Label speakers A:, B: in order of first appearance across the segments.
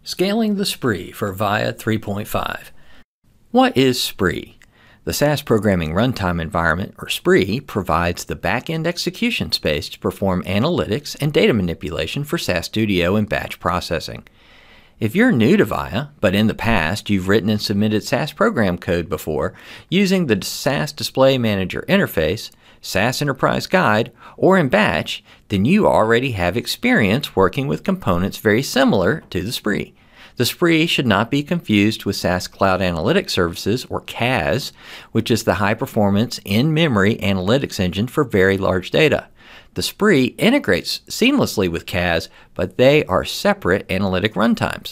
A: Scaling the SPRE for Viya 3.5. What is SPRE? The SAS Programming Runtime Environment, or SPRE, provides the back-end execution space to perform analytics and data manipulation for SAS Studio and batch processing. If you're new to Viya, but in the past you've written and submitted SAS program code before using the SAS Display Manager interface, SAS Enterprise Guide, or in batch, then you already have experience working with components very similar to the SPRE. The SPRE should not be confused with SAS Cloud Analytics Services, or CAS, which is the high-performance, in-memory analytics engine for very large data. The SPRE integrates seamlessly with CAS, but they are separate analytic runtimes.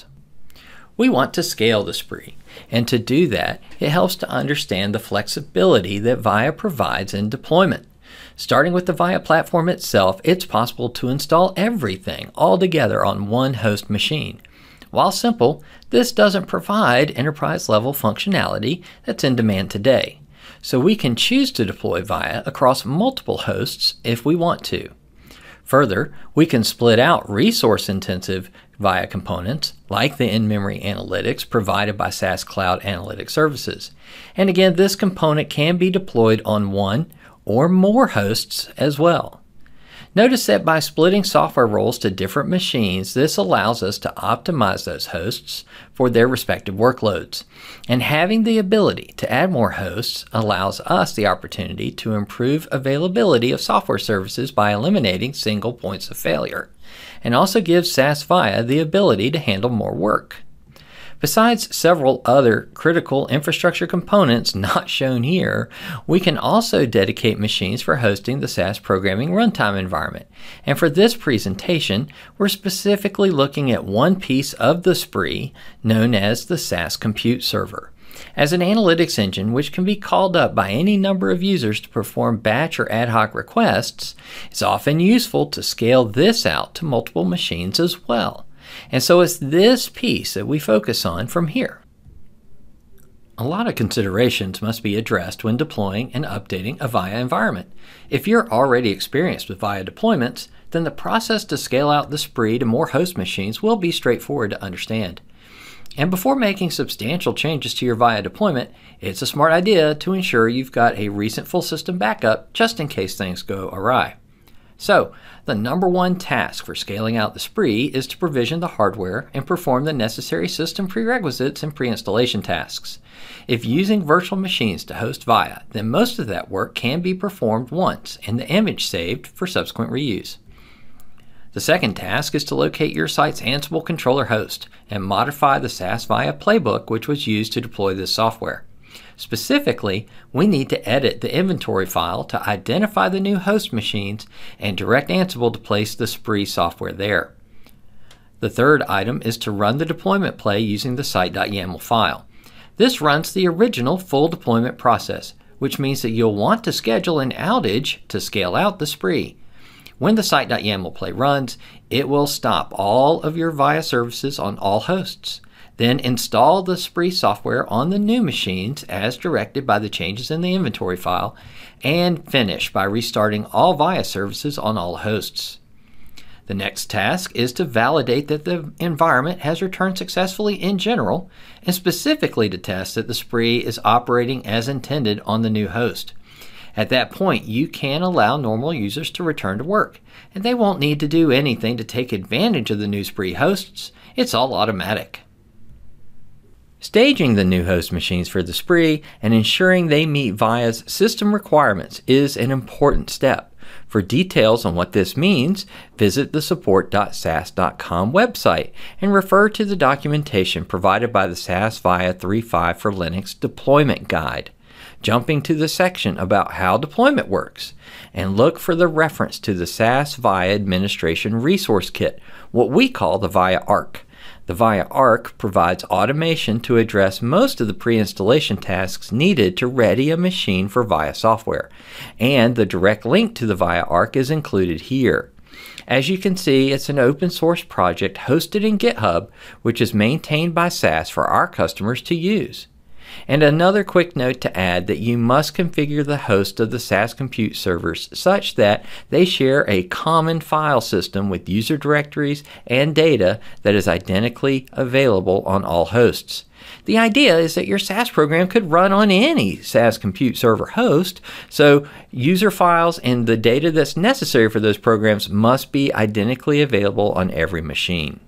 A: We want to scale the SPRE, and to do that, it helps to understand the flexibility that Viya provides in deployment. Starting with the Viya platform itself, it's possible to install everything all together on one host machine. While simple, this doesn't provide enterprise-level functionality that's in demand today. So we can choose to deploy Viya across multiple hosts if we want to. Further, we can split out resource-intensive Viya components, like the in-memory analytics provided by SAS Cloud Analytics Services. And again, this component can be deployed on one or more hosts as well. Notice that by splitting software roles to different machines, this allows us to optimize those hosts for their respective workloads. And having the ability to add more hosts allows us the opportunity to improve availability of software services by eliminating single points of failure, and also gives SAS Viya the ability to handle more work. Besides several other critical infrastructure components not shown here, we can also dedicate machines for hosting the SAS Programming Runtime Environment. And for this presentation, we're specifically looking at one piece of the SPRE known as the SAS Compute Server. As an analytics engine which can be called up by any number of users to perform batch or ad hoc requests, it's often useful to scale this out to multiple machines as well. And so it's this piece that we focus on from here. A lot of considerations must be addressed when deploying and updating a Viya environment. If you're already experienced with Viya deployments, then the process to scale out the SPRE to more host machines will be straightforward to understand. And before making substantial changes to your Viya deployment, it's a smart idea to ensure you've got a recent full system backup just in case things go awry. So, the number one task for scaling out the SPRE is to provision the hardware and perform the necessary system prerequisites and pre-installation tasks. If using virtual machines to host Viya, then most of that work can be performed once and the image saved for subsequent reuse. The second task is to locate your site's Ansible controller host and modify the SAS Viya playbook which was used to deploy this software. Specifically, we need to edit the inventory file to identify the new host machines and direct Ansible to place the SPRE software there. The third item is to run the deployment play using the site.yml file. This runs the original full deployment process, which means that you'll want to schedule an outage to scale out the SPRE. When the site.yml play runs, it will stop all of your Viya services on all hosts. Then install the SPRE software on the new machines as directed by the changes in the inventory file, and finish by restarting all Viya services on all hosts. The next task is to validate that the environment has returned successfully in general, and specifically to test that the SPRE is operating as intended on the new host. At that point, you can allow normal users to return to work, and they won't need to do anything to take advantage of the new SPRE hosts. It's all automatic. Staging the new host machines for the SPRE and ensuring they meet Viya's system requirements is an important step. For details on what this means, visit the support.sas.com website and refer to the documentation provided by the SAS Viya 3.5 for Linux deployment guide. Jumping to the section about how deployment works, and look for the reference to the SAS Viya Administration Resource Kit, what we call the Viya ARC. The Viya ARC provides automation to address most of the pre-installation tasks needed to ready a machine for Viya software, and the direct link to the Viya ARC is included here. As you can see, it's an open source project hosted in GitHub, which is maintained by SAS for our customers to use. And another quick note to add that you must configure the host of the SAS compute servers such that they share a common file system with user directories and data that is identically available on all hosts. The idea is that your SAS program could run on any SAS compute server host, so user files and the data that's necessary for those programs must be identically available on every machine.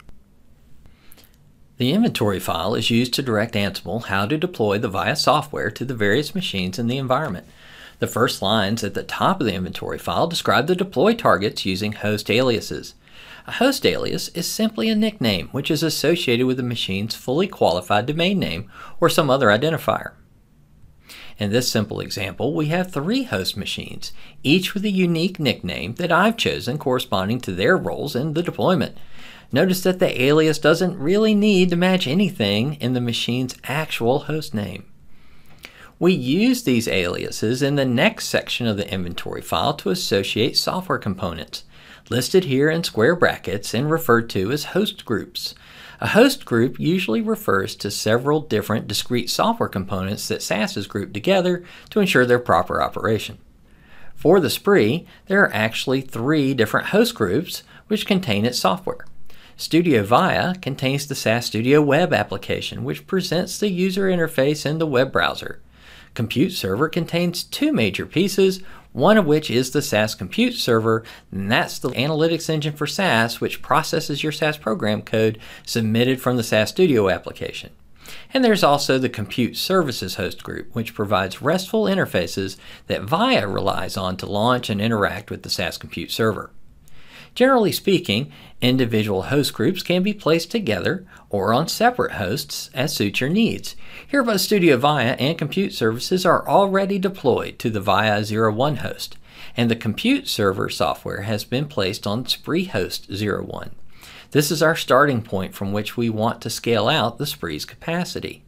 A: The inventory file is used to direct Ansible how to deploy the VIA software to the various machines in the environment. The first lines at the top of the inventory file describe the deploy targets using host aliases. A host alias is simply a nickname which is associated with the machine's fully qualified domain name or some other identifier. In this simple example, we have 3 host machines, each with a unique nickname that I've chosen corresponding to their roles in the deployment. Notice that the alias doesn't really need to match anything in the machine's actual host name. We use these aliases in the next section of the inventory file to associate software components, listed here in square brackets and referred to as host groups. A host group usually refers to several different discrete software components that SAS has grouped together to ensure their proper operation. For the SPRE, there are actually 3 different host groups which contain its software. Studio Viya contains the SAS Studio web application, which presents the user interface in the web browser. Compute Server contains 2 major pieces, one of which is the SAS Compute Server, and that's the analytics engine for SAS, which processes your SAS program code submitted from the SAS Studio application. And there's also the Compute Services host group, which provides RESTful interfaces that Viya relies on to launch and interact with the SAS Compute Server. Generally speaking, individual host groups can be placed together or on separate hosts as suits your needs. Here both Studio Viya and Compute Services are already deployed to the Viya 01 host, and the Compute Server software has been placed on SPRE host 01. This is our starting point from which we want to scale out the SPRE's capacity.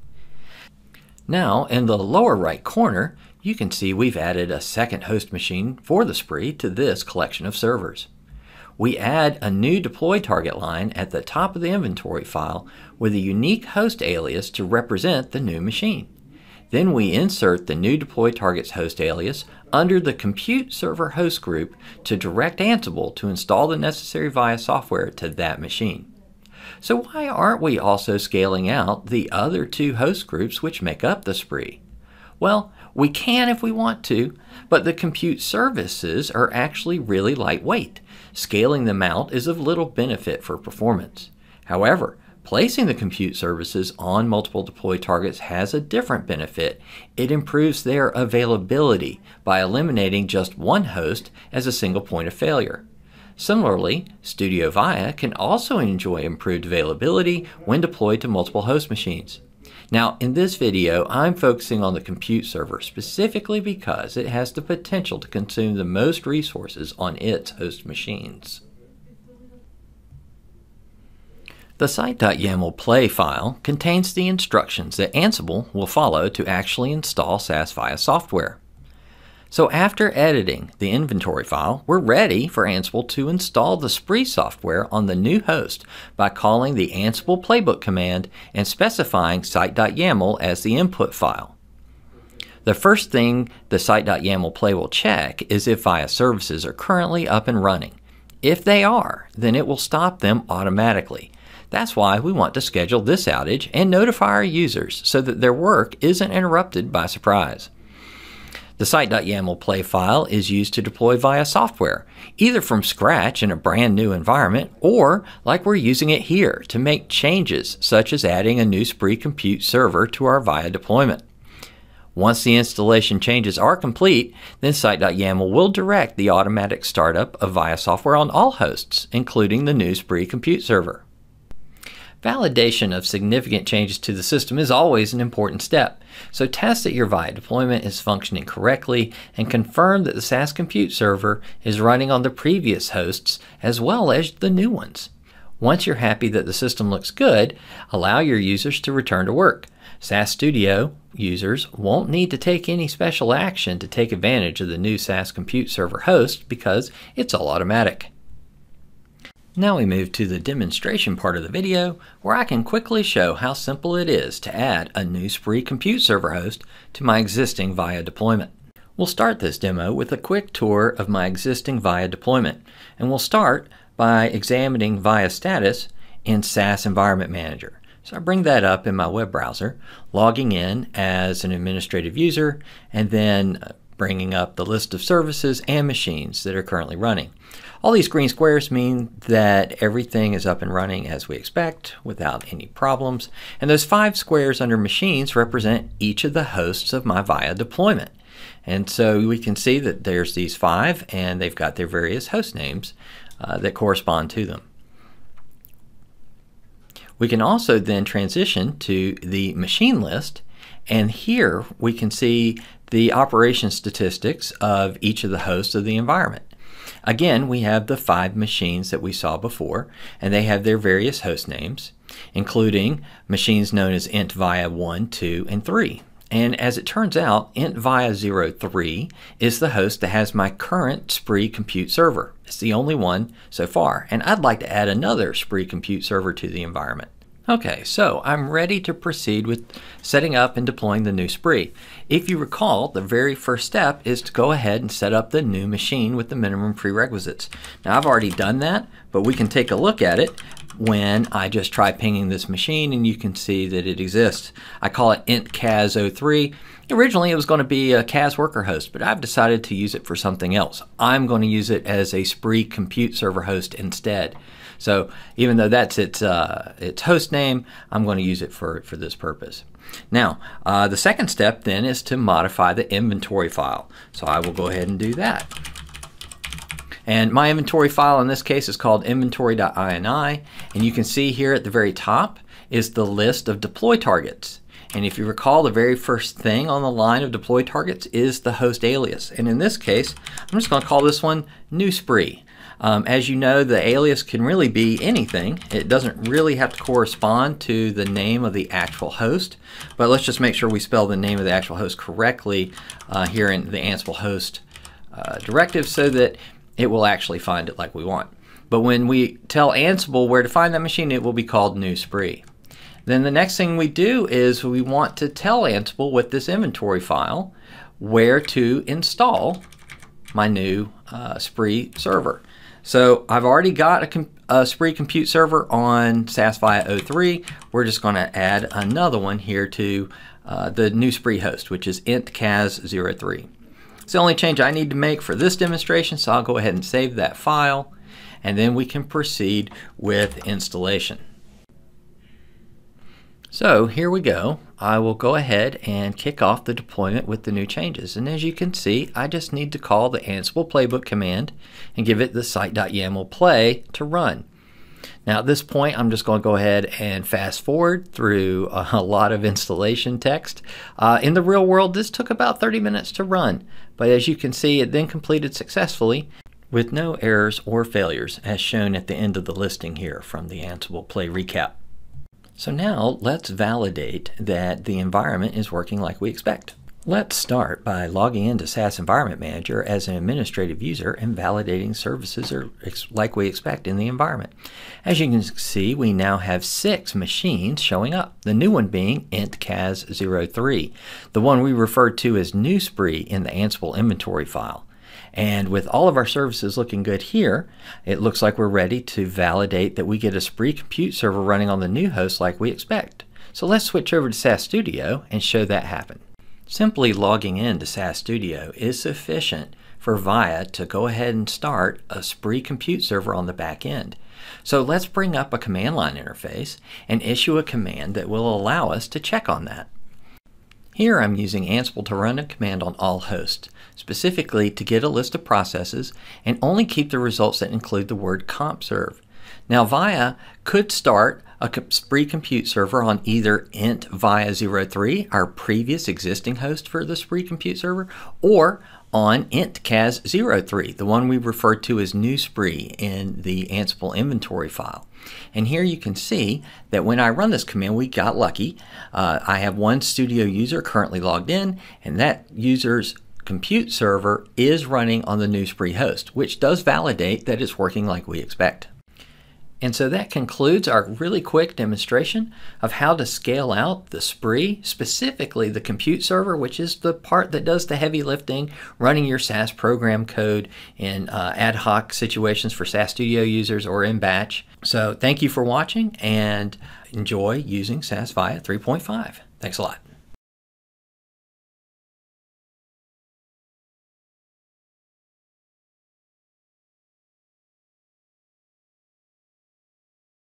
A: Now, in the lower right corner, you can see we've added a second host machine for the SPRE to this collection of servers. We add a new deploy target line at the top of the inventory file with a unique host alias to represent the new machine. Then we insert the new deploy target's host alias under the Compute Server host group to direct Ansible to install the necessary VIA software to that machine. So why aren't we also scaling out the other 2 host groups which make up the SPRE? Well, we can if we want to, but the compute services are actually really lightweight. Scaling them out is of little benefit for performance. However, placing the compute services on multiple deploy targets has a different benefit. It improves their availability by eliminating just one host as a single point of failure. Similarly, Studio Viya can also enjoy improved availability when deployed to multiple host machines. Now, in this video, I'm focusing on the compute server specifically because it has the potential to consume the most resources on its host machines. The site.yml play file contains the instructions that Ansible will follow to actually install SAS Viya software. So after editing the inventory file, we're ready for Ansible to install the SPRE software on the new host by calling the Ansible playbook command and specifying site.yml as the input file. The first thing the site.yml play will check is if VIA services are currently up and running. If they are, then it will stop them automatically. That's why we want to schedule this outage and notify our users so that their work isn't interrupted by surprise. The site.yml play file is used to deploy VIA software, either from scratch in a brand new environment or like we're using it here to make changes such as adding a new SPRE compute server to our VIA deployment. Once the installation changes are complete, then site.yml will direct the automatic startup of VIA software on all hosts, including the new SPRE compute server. Validation of significant changes to the system is always an important step, so test that your VIA deployment is functioning correctly and confirm that the SAS compute server is running on the previous hosts as well as the new ones. Once you're happy that the system looks good, allow your users to return to work. SAS Studio users won't need to take any special action to take advantage of the new SAS compute server host because it's all automatic. Now we move to the demonstration part of the video where I can quickly show how simple it is to add a new SPRE compute server host to my existing Viya deployment. We'll start this demo with a quick tour of my existing Viya deployment, and we'll start by examining Viya status in SAS Environment Manager. So I bring that up in my web browser, logging in as an administrative user, and then bringing up the list of services and machines that are currently running. All these green squares mean that everything is up and running as we expect without any problems, and those 5 squares under machines represent each of the hosts of my Viya deployment. And so we can see that there's these 5 and they've got their various host names that correspond to them. We can also then transition to the machine list, and here we can see the operation statistics of each of the hosts of the environment. Again, we have the 5 machines that we saw before, and they have their various host names, including machines known as int Viya 1, 2, and 3. And as it turns out, int Viya 03 is the host that has my current SPRE compute server. It's the only one so far, and I'd like to add another SPRE compute server to the environment. Okay, so I'm ready to proceed with setting up and deploying the new SPRE. If you recall, the very first step is to go ahead and set up the new machine with the minimum prerequisites. Now I've already done that, but we can take a look at it when I just try pinging this machine, and you can see that it exists. I call it int cas03. Originally it was going to be a CAS worker host, but I've decided to use it for something else. I'm going to use it as a SPRE compute server host instead. So even though that's its host name, I'm going to use it for this purpose. Now, the second step then is to modify the inventory file. So I will go ahead and do that. And my inventory file in this case is called inventory.ini, and you can see here at the very top is the list of deploy targets. And if you recall, the very first thing on the line of deploy targets is the host alias. And in this case, I'm just going to call this one new SPRE. As you know, the alias can really be anything. It doesn't really have to correspond to the name of the actual host, but let's just make sure we spell the name of the actual host correctly here in the Ansible host directive so that it will actually find it like we want. But when we tell Ansible where to find that machine, it will be called new SPRE. Then the next thing we do is we want to tell Ansible with this inventory file where to install my new SPRE server. So I've already got a SPRE compute server on SAS Viya 03. We're just going to add another one here to the new SPRE host, which is int cas03. It's the only change I need to make for this demonstration, so I'll go ahead and save that file, and then we can proceed with installation. So here we go. I will go ahead and kick off the deployment with the new changes. And as you can see, I just need to call the Ansible playbook command and give it the site.yml play to run. Now at this point, I'm just going to go ahead and fast forward through a lot of installation text. In the real world, this took about 30 minutes to run. But as you can see, it then completed successfully with no errors or failures, as shown at the end of the listing here from the Ansible play recap. So now let's validate that the environment is working like we expect. Let's start by logging into SAS Environment Manager as an administrative user and validating services are like we expect in the environment. As you can see, we now have 6 machines showing up, the new one being int cas03, the one we referred to as new SPRE in the Ansible inventory file. And with all of our services looking good here, it looks like we're ready to validate that we get a SPRE compute server running on the new host like we expect. So let's switch over to SAS Studio and show that happen. Simply logging in to SAS Studio is sufficient for Viya to go ahead and start a SPRE compute server on the back end. So let's bring up a command line interface and issue a command that will allow us to check on that. Here I'm using Ansible to run a command on all hosts, specifically to get a list of processes and only keep the results that include the word compserve. Now Viya could start a SPRE compute server on either int Viya 03, our previous existing host for the SPRE compute server, or on int cas03, the one we referred to as new SPRE in the Ansible inventory file. And here you can see that when I run this command, we got lucky. I have one studio user currently logged in, and that user's compute server is running on the new SPRE host, which does validate that it's working like we expect. And so that concludes our really quick demonstration of how to scale out the SPRE, specifically the compute server, which is the part that does the heavy lifting, running your SAS program code in ad hoc situations for SAS Studio users or in batch. So thank you for watching and enjoy using SAS Viya 3.5. Thanks a lot.